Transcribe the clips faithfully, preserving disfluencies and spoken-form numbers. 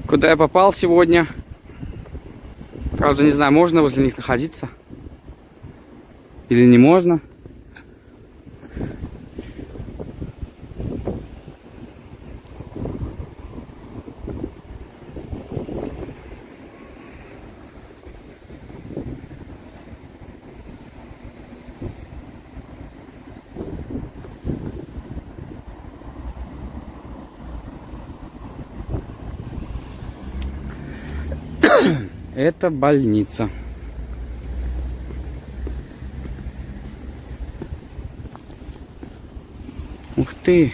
Куда я попал сегодня? Правда, не знаю, можно возле них находиться или не можно. Это больница. Ух ты!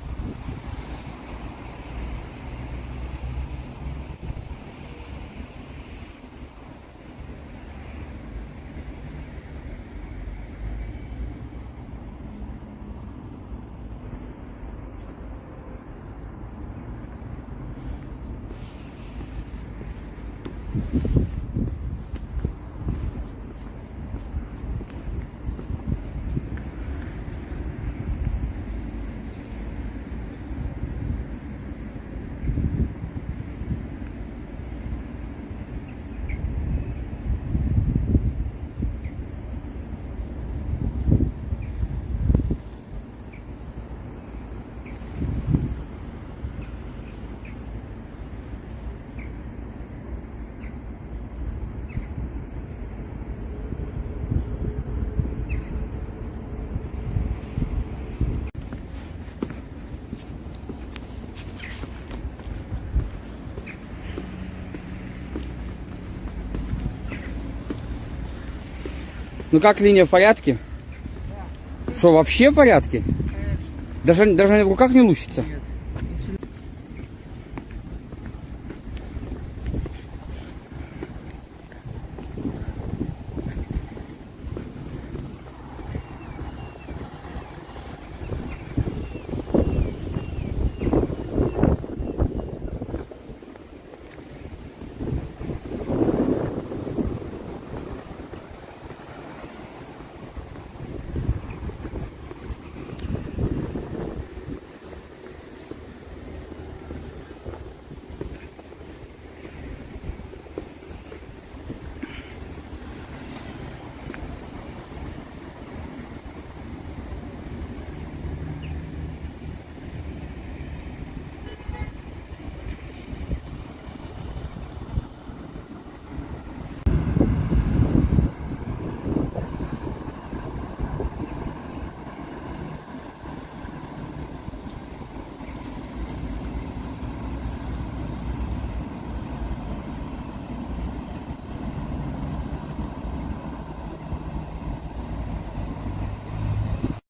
Ну как, линия в порядке? Да. Что, вообще в порядке? Конечно. Даже, даже в руках не лущится? Нет.